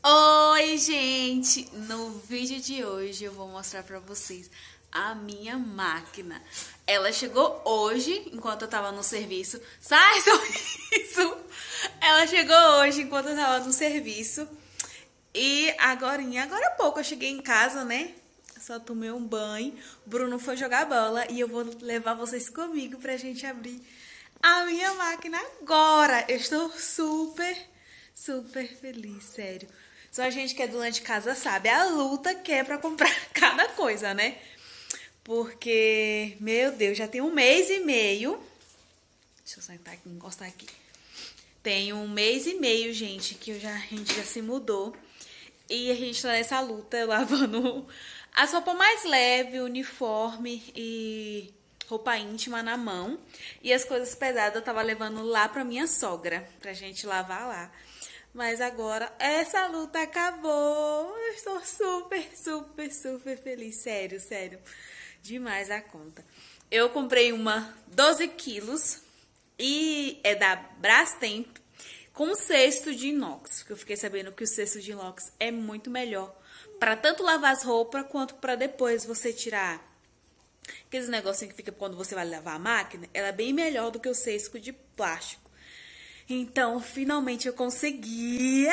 Oi, gente! No vídeo de hoje eu vou mostrar pra vocês a minha máquina. Ela chegou hoje, enquanto eu tava no serviço. Sai, sorriso! Ela chegou hoje, enquanto eu tava no serviço. E agora há pouco eu cheguei em casa, né? Só tomei um banho. O Bruno foi jogar bola e eu vou levar vocês comigo pra gente abrir a minha máquina agora. Eu estou super feliz, sério. Só a gente que é dona de casa sabe a luta que é pra comprar cada coisa, né? Porque, meu Deus, já tem um mês e meio. Deixa eu sentar aqui, encostar aqui. Tem um mês e meio, gente, que a gente já se mudou. E a gente tá nessa luta, lavando as roupas mais leves, uniforme e roupa íntima na mão. E as coisas pesadas eu tava levando lá pra minha sogra, pra gente lavar lá. Mas agora essa luta acabou. Eu estou super feliz. Sério. Demais a conta. Eu comprei uma 12 quilos e é da Brastemp com cesto de inox. Porque eu fiquei sabendo que o cesto de inox é muito melhor para tanto lavar as roupas quanto para depois você tirar aqueles negocinhos que fica quando você vai lavar a máquina. Ela é bem melhor do que o cesto de plástico. Então, finalmente eu consegui.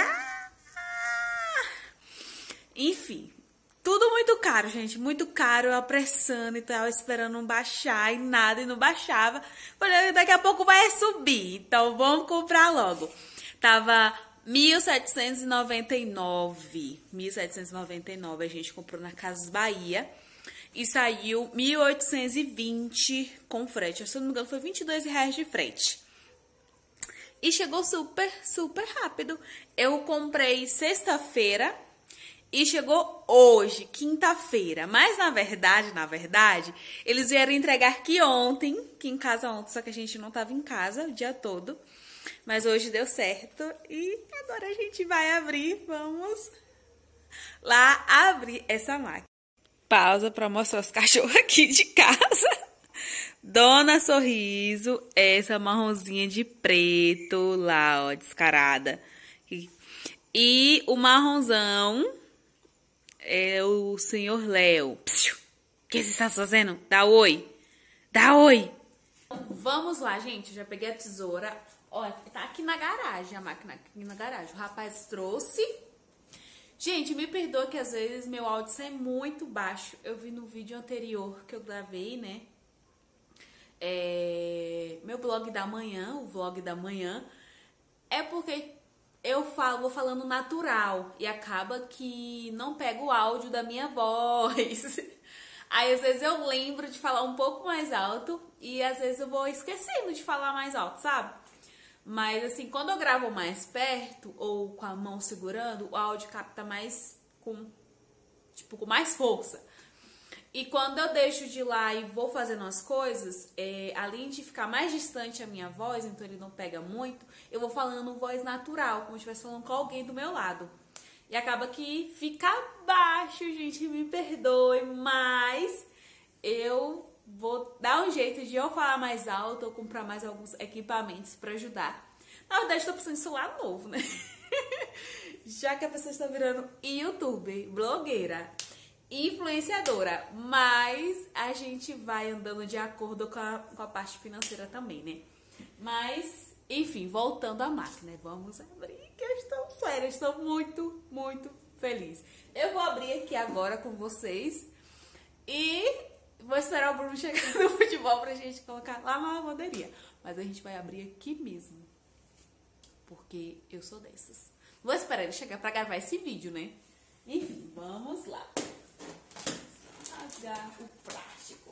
Enfim, tudo muito caro, gente. Muito caro, eu apressando e tal, esperando não baixar e nada, e não baixava. Falei, daqui a pouco vai subir, então vamos comprar logo. Tava 1.799. 1.799 a gente comprou na Casas Bahia. E saiu 1.820 com frete. Se eu não me engano, foi R$ 22 de frete. E chegou super rápido. Eu comprei sexta-feira e chegou hoje, quinta-feira. Mas na verdade, eles vieram entregar aqui em casa ontem, só que a gente não tava em casa o dia todo. Mas hoje deu certo e agora a gente vai abrir, vamos lá abrir essa máquina. Pausa para mostrar os cachorros aqui de casa. Dona Sorriso, essa marronzinha de preto lá, ó, descarada. E o marronzão é o senhor Léo. O que você está fazendo? Dá oi. Dá oi. Vamos lá, gente. Já peguei a tesoura. Ó, tá aqui na garagem, a máquina aqui na garagem. O rapaz trouxe. Gente, me perdoa que às vezes meu áudio sai muito baixo. Eu vi no vídeo anterior que eu gravei, né? Meu blog da manhã, o vlog da manhã, é porque vou falando natural e acaba que não pega o áudio da minha voz. Aí às vezes eu lembro de falar um pouco mais alto e às vezes eu vou esquecendo de falar mais alto, sabe? Mas assim, quando eu gravo mais perto ou com a mão segurando, o áudio capta mais com mais força. E quando eu deixo de lá e vou fazendo as coisas, além de ficar mais distante a minha voz, então ele não pega muito, eu vou falando voz natural, como se estivesse falando com alguém do meu lado. E acaba que fica baixo, gente, me perdoe, mas eu vou dar um jeito de eu falar mais alto ou comprar mais alguns equipamentos pra ajudar. Na verdade, tô precisando de celular novo, né? Já que a pessoa está virando youtuber, blogueira, influenciadora, mas a gente vai andando de acordo com a parte financeira também, né? Mas, enfim, voltando à máquina, vamos abrir, que eu estou séria, eu estou muito feliz. Eu vou abrir aqui agora com vocês e vou esperar o Bruno chegar no futebol pra gente colocar lá na lavanderia. Mas a gente vai abrir aqui mesmo, porque eu sou dessas. Vou esperar ele chegar pra gravar esse vídeo, né? Enfim, vamos lá. Rasgar o plástico.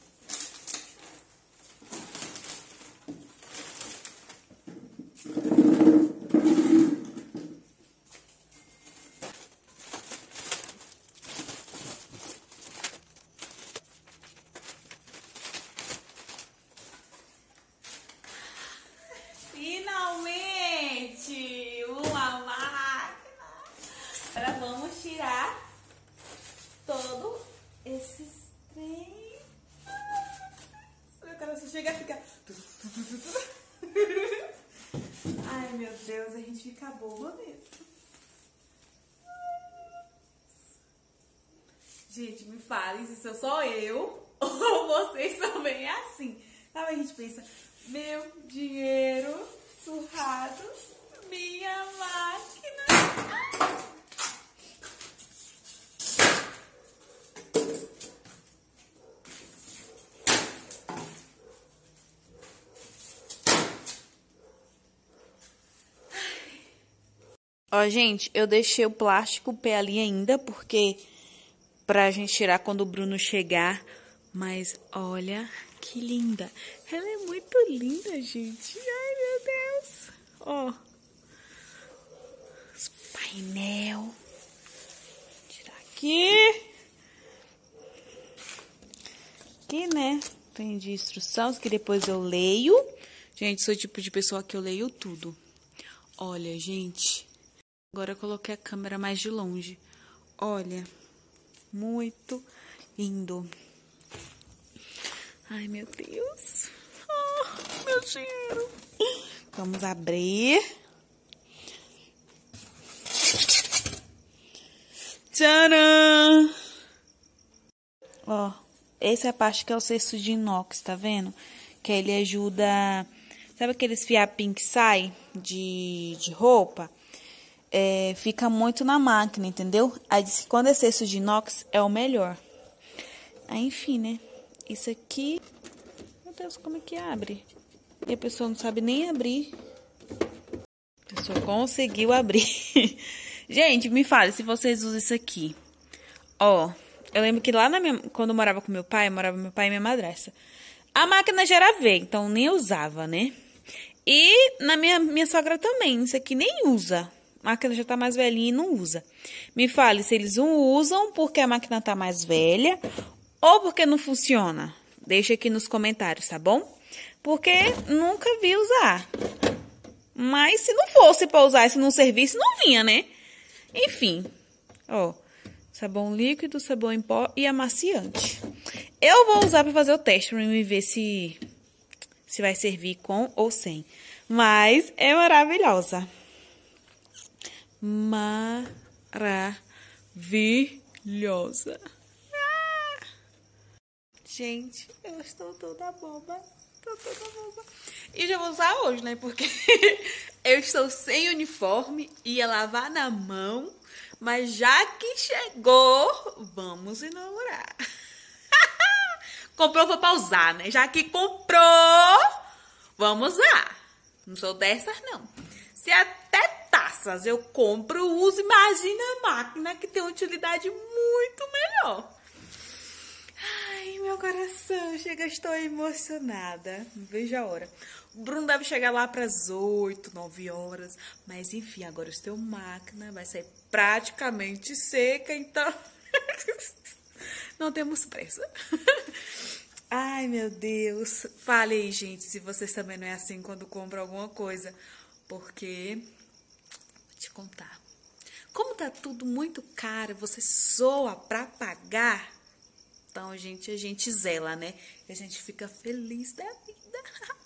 Finalmente! Uma máquina! Agora vamos tirar todo esses trem. Agora você chega a ficar. Ai, meu Deus, a gente fica boba mesmo. Gente, me falem se sou só eu ou vocês também é assim. Sabe, a gente pensa, meu dinheiro surrado, minha máquina. Ó, gente, eu deixei o plástico pé ali ainda, porque pra gente tirar quando o Bruno chegar. Mas olha que linda. Ela é muito linda, gente. Ai, meu Deus. Ó. Os painel. Tirar aqui. Aqui, né? Tem de instruções que depois eu leio. Gente, sou o tipo de pessoa que eu leio tudo. Olha, gente. Agora eu coloquei a câmera mais de longe. Olha, muito lindo. Ai, meu Deus. Oh, meu dinheiro. Vamos abrir. Tcharam! Ó, essa é a parte que é o cesto de inox, tá vendo? Que ele ajuda... Sabe aqueles fiapinhos que saem de roupa? Fica muito na máquina, entendeu? Aí diz que quando é cesto de inox é o melhor. Aí, enfim, né? Isso aqui... Meu Deus, como é que abre? E a pessoa não sabe nem abrir. A pessoa conseguiu abrir. Gente, me fale se vocês usam isso aqui. Ó, eu lembro que lá quando eu morava com meu pai e minha madrasta. A máquina já era velha, então nem usava, né? E na minha sogra também, isso aqui nem usa. A máquina já tá mais velhinha e não usa. Me fale se eles não usam porque a máquina tá mais velha ou porque não funciona. Deixa aqui nos comentários, tá bom? Porque nunca vi usar. Mas se não fosse pra usar e se não servisse, não vinha, né? Enfim, ó. Sabão líquido, sabão em pó e amaciante. Eu vou usar pra fazer o teste pra me ver se vai servir com ou sem. Mas é maravilhosa. Maravilhosa. Ah! Gente, eu estou toda boba. Estou toda boba. E já vou usar hoje, né? Porque eu estou sem uniforme, ia lavar na mão. Mas já que chegou, vamos inaugurar. Comprou foi pra usar, né? Já que comprou, vamos usar. Não sou dessas, não. Se até taças eu compro, uso, imagina a máquina que tem utilidade muito melhor. Ai, meu coração, chega, estou emocionada. Não vejo a hora. O Bruno deve chegar lá para as 8, 9 horas. Mas enfim, agora o teu máquina vai sair praticamente seca, então não temos pressa. Ai, meu Deus. Fale aí, gente, se vocês também não é assim quando compram alguma coisa. Porque, vou te contar. Como tá tudo muito caro, você soa pra pagar. Então, a gente zela, né? E a gente fica feliz da vida.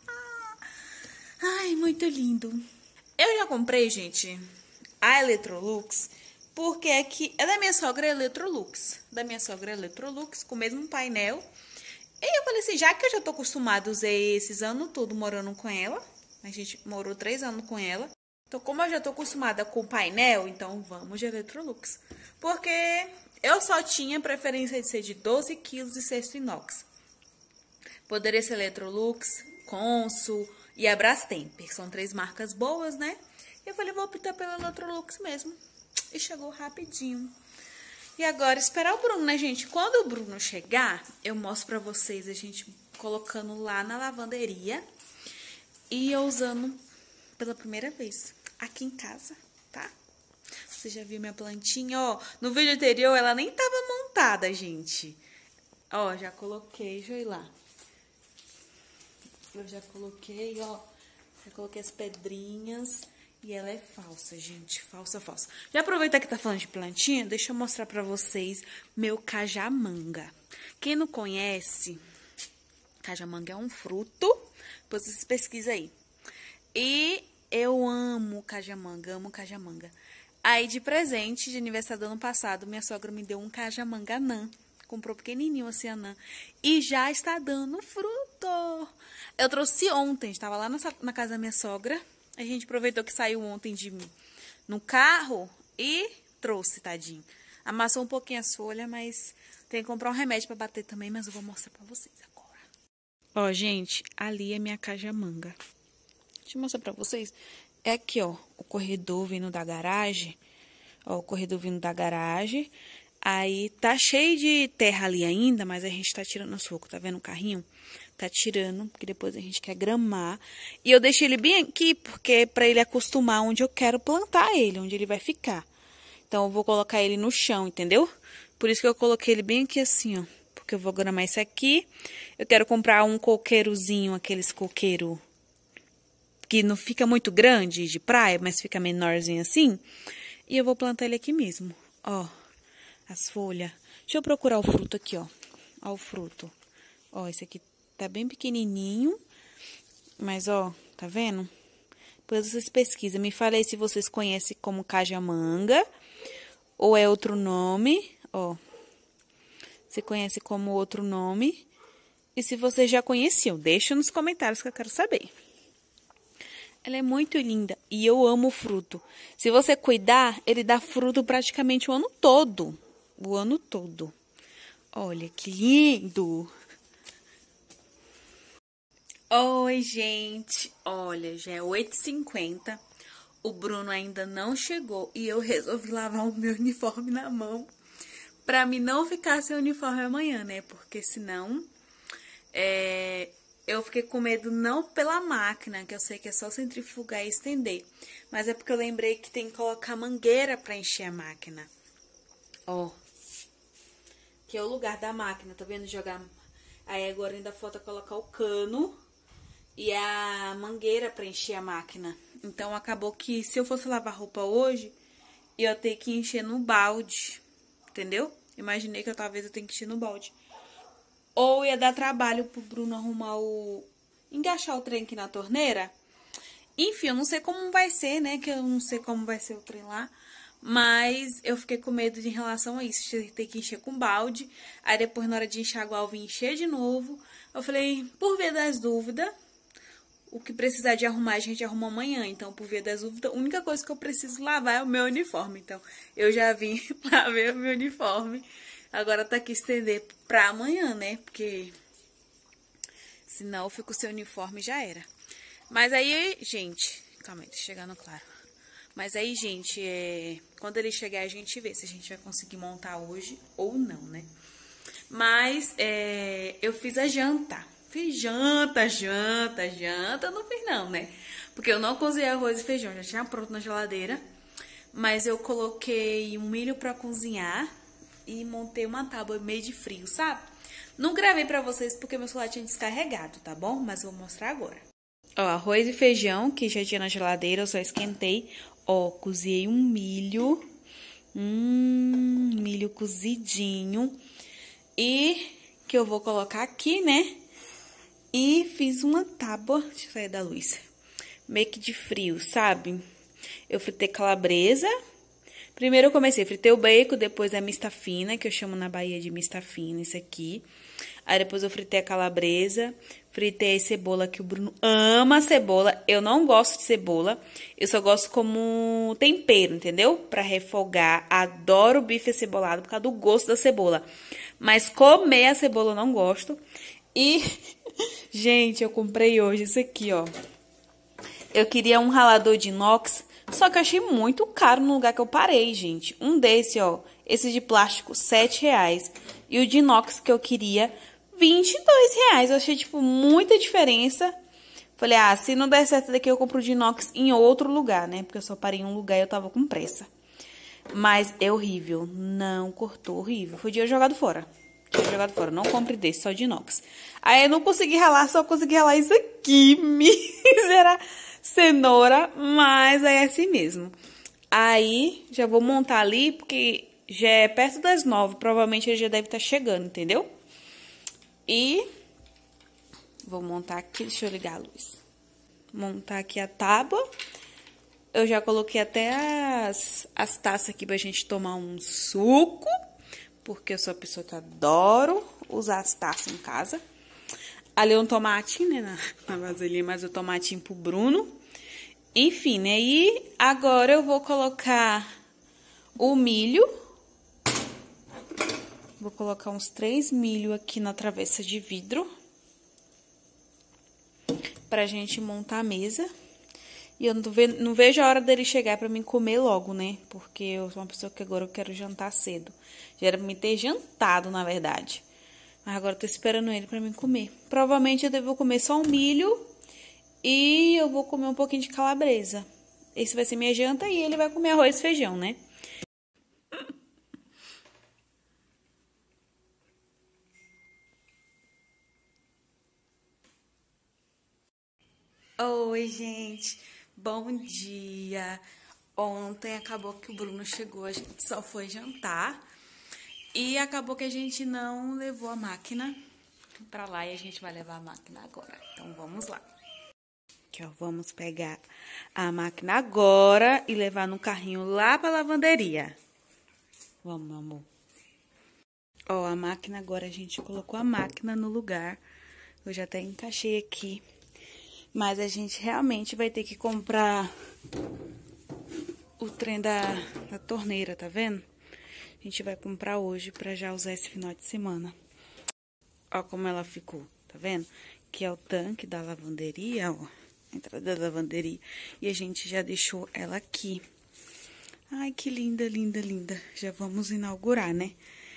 Ai, muito lindo. Eu já comprei, gente, a Electrolux, porque aqui é da minha sogra Electrolux. Da minha sogra Electrolux, com o mesmo painel. E eu falei assim, já que eu já tô acostumada a usar esses anos todo morando com ela, a gente morou 3 anos com ela. Então, como eu já tô acostumada com o painel, então vamos de Electrolux. Porque eu só tinha preferência de ser de 12 quilos e cesto inox. Poderia ser Electrolux, Consul e a Brastemp, que são 3 marcas boas, né? E eu falei, vou optar pela Electrolux mesmo. E chegou rapidinho. E agora, esperar o Bruno, né, gente? Quando o Bruno chegar, eu mostro pra vocês a gente colocando lá na lavanderia e eu usando pela primeira vez aqui em casa, tá? Você já viu minha plantinha, ó. No vídeo anterior, ela nem tava montada, gente. Ó, já coloquei, deixa eu ir lá. Eu já coloquei, ó. Já coloquei as pedrinhas. E ela é falsa, gente. Falsa, falsa. Já aproveitar que tá falando de plantinha, deixa eu mostrar pra vocês meu cajamanga. Quem não conhece, cajamanga é um fruto. Depois vocês pesquisam aí. E eu amo cajamanga, amo cajamanga. Aí, de presente de aniversário do ano passado, minha sogra me deu um cajamanga anã. Comprou pequenininho assim, anã. E já está dando fruto. Eu trouxe ontem, estava lá na casa da minha sogra. A gente aproveitou que saiu ontem de mim no carro e trouxe, tadinho. Amassou um pouquinho as folhas, mas tem que comprar um remédio para bater também, mas eu vou mostrar para vocês agora. Ó, gente, ali é minha cajamanga. Deixa eu mostrar para vocês. É aqui, ó, o corredor vindo da garagem. Ó, o corredor vindo da garagem. Aí tá cheio de terra ali ainda, mas a gente tá tirando os focos, tá vendo o carrinho? Tá tirando, porque depois a gente quer gramar. E eu deixei ele bem aqui, porque pra ele acostumar onde eu quero plantar ele, onde ele vai ficar. Então eu vou colocar ele no chão, entendeu? Por isso que eu coloquei ele bem aqui assim, ó. Porque eu vou gramar isso aqui. Eu quero comprar um coqueirozinho, aqueles coqueiro que não fica muito grande de praia, mas fica menorzinho assim. E eu vou plantar ele aqui mesmo, ó. As folhas. Deixa eu procurar o fruto aqui, ó. Ó o fruto. Ó, esse aqui tá bem pequenininho. Mas, ó, tá vendo? Depois vocês pesquisam. Me falem se vocês conhecem como cajamanga. Ou é outro nome. Ó. Você conhece como outro nome. E se você já conheciam, deixa nos comentários que eu quero saber. Ela é muito linda e eu amo o fruto. Se você cuidar, ele dá fruto praticamente o ano todo. O ano todo. Olha que lindo! Oi, gente! Olha, já é 8h50. O Bruno ainda não chegou e eu resolvi lavar o meu uniforme na mão. Pra mim não ficar sem uniforme amanhã, né? Porque senão... eu fiquei com medo não pela máquina, que eu sei que é só centrifugar e estender. Mas é porque eu lembrei que tem que colocar mangueira pra encher a máquina. Ó. Que é o lugar da máquina, tá vendo? Jogar. Aí agora ainda falta colocar o cano e a mangueira pra encher a máquina. Então acabou que se eu fosse lavar roupa hoje, eu ia ter que encher no balde. Entendeu? Imaginei que talvez eu tenha que encher no balde. Ou ia dar trabalho pro Bruno arrumar engaixar o trem aqui na torneira. Enfim, eu não sei como vai ser, né? Que eu não sei como vai ser o trem lá. Mas eu fiquei com medo em relação a isso. Ter que encher com balde. Aí depois, na hora de enxaguar, eu vim encher de novo. Eu falei, por via das dúvidas, o que precisar de arrumar, a gente arruma amanhã. Então, por via das dúvidas, a única coisa que eu preciso lavar é o meu uniforme. Então, eu já vim lavar o meu uniforme. Agora tá aqui estender pra amanhã, né? Porque senão eu fico sem uniforme e já era. Mas aí, gente... Calma aí, tá chegando claro. Mas aí, gente, quando ele chegar a gente vê se a gente vai conseguir montar hoje ou não, né? Mas eu fiz a janta. Fiz janta, não fiz não, né? Porque eu não cozinhei arroz e feijão, já tinha pronto na geladeira. Mas eu coloquei um milho pra cozinhar e montei uma tábua meio de frio, sabe? Não gravei pra vocês porque meu celular tinha descarregado, tá bom? Mas eu vou mostrar agora. Ó, arroz e feijão que já tinha na geladeira, eu só esquentei. Ó, cozinhei um milho. Milho cozidinho. E que eu vou colocar aqui, né? E fiz uma tábua, deixa eu sair da luz, meio que de frio, sabe? Eu fritei calabresa. Primeiro eu fritei o bacon, depois a mista fina, que eu chamo na Bahia de mista fina, isso aqui. Aí depois eu fritei a calabresa, fritei a cebola, que o Bruno ama cebola. Eu não gosto de cebola, eu só gosto como tempero, entendeu? Pra refogar. Adoro bife acebolado por causa do gosto da cebola. Mas comer a cebola eu não gosto. E, gente, eu comprei hoje isso aqui, ó. Eu queria um ralador de inox, só que eu achei muito caro no lugar que eu parei, gente. Um desse, ó, esse de plástico, R$7. E o de inox que eu queria, R$22. Eu achei, tipo, muita diferença. Falei, se não der certo daqui, eu compro o de inox em outro lugar, né? Porque eu só parei em um lugar e eu tava com pressa. Mas é horrível, não cortou, horrível. Foi dia jogado fora. Não compre desse, só de inox. Aí eu não consegui ralar, só consegui ralar isso aqui, mísera cenoura, mas é assim mesmo. Aí, já vou montar ali, porque já é perto das 9, provavelmente ele já deve estar chegando, entendeu? E vou montar aqui, deixa eu ligar a luz. Montar aqui a tábua. Eu já coloquei até as taças aqui pra gente tomar um suco, porque eu sou uma pessoa que adoro usar as taças em casa. Ali um tomatinho, né, na vasilhinha, mas o tomatinho pro Bruno. Enfim, né, e agora eu vou colocar o milho. Vou colocar uns 3 milho aqui na travessa de vidro. Pra gente montar a mesa. E eu não vejo a hora dele chegar pra mim comer logo, né? Porque eu sou uma pessoa que agora eu quero jantar cedo. Já era pra mim ter jantado, na verdade. Mas agora eu tô esperando ele pra mim comer. Provavelmente eu devo comer só um milho e eu vou comer um pouquinho de calabresa. Esse vai ser minha janta e ele vai comer arroz e feijão, né? Oi, gente. Bom dia. Ontem acabou que o Bruno chegou, a gente só foi jantar. E acabou que a gente não levou a máquina pra lá e a gente vai levar a máquina agora. Então, vamos lá. Aqui, ó, vamos pegar a máquina agora e levar no carrinho lá pra lavanderia. Vamos, meu amor. Ó, a máquina agora, a gente colocou a máquina no lugar. Eu já até encaixei aqui. Mas a gente realmente vai ter que comprar o trem da torneira, tá vendo? A gente vai comprar hoje pra já usar esse final de semana. Ó como ela ficou, tá vendo? Que é o tanque da lavanderia, ó. A entrada da lavanderia. E a gente já deixou ela aqui. Ai, que linda, linda, linda. Já vamos inaugurar, né?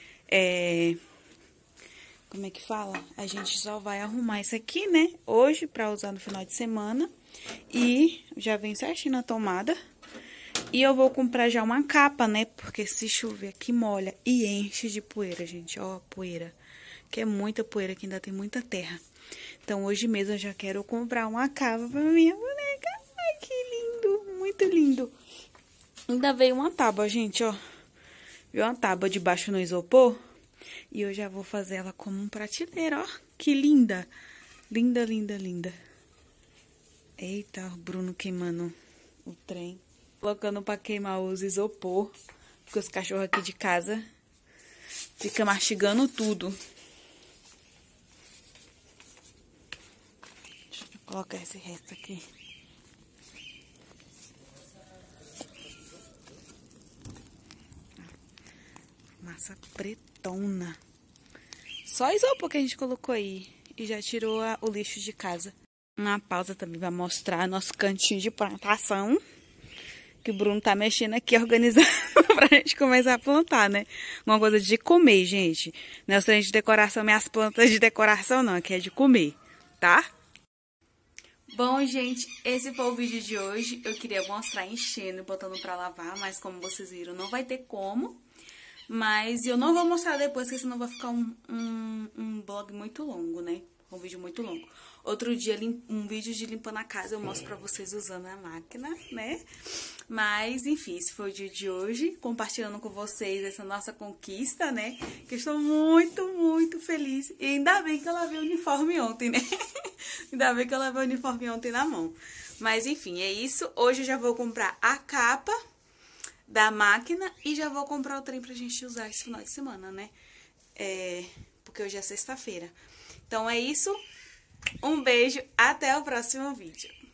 Como é que fala? A gente só vai arrumar isso aqui, né? Hoje, pra usar no final de semana. E já vem certinho na tomada. E eu vou comprar já uma capa, né? Porque se chover aqui molha e enche de poeira, gente. Ó, poeira. Que é muita poeira, que ainda tem muita terra. Então, hoje mesmo eu já quero comprar uma capa pra minha boneca. Ai, que lindo. Muito lindo. Ainda veio uma tábua, gente, ó. Viu uma tábua debaixo no isopor? E eu já vou fazer ela como um prateleiro, ó. Que linda. Linda, linda, linda. Eita, o Bruno queimando o trem. Colocando pra queimar os isopor. Porque os cachorros aqui de casa ficam mastigando tudo. Deixa eu colocar esse resto aqui. Massa pretona. Só isopor que a gente colocou aí. E já tirou o lixo de casa. Uma pausa também vai mostrar nosso cantinho de plantação. Que o Bruno tá mexendo aqui, organizando pra gente começar a plantar, né? Uma coisa de comer, gente. Não é trem de decoração, minhas plantas de decoração não, aqui é de comer, tá? Bom, gente, esse foi o vídeo de hoje. Eu queria mostrar enchendo e botando pra lavar, mas como vocês viram, não vai ter como. Mas eu não vou mostrar depois, porque senão vai ficar um vlog muito longo, né? Um vídeo muito longo. Outro dia, um vídeo de limpando a casa, eu mostro pra vocês usando a máquina, né? Mas, enfim, esse foi o dia de hoje, compartilhando com vocês essa nossa conquista, né? Que eu estou muito, muito feliz. E ainda bem que eu lavei o uniforme ontem, né? Ainda bem que eu lavei o uniforme ontem na mão. Mas, enfim, é isso. Hoje eu já vou comprar a capa da máquina e já vou comprar o trem pra gente usar esse final de semana, né? Porque hoje é sexta-feira. Então é isso, um beijo, até o próximo vídeo.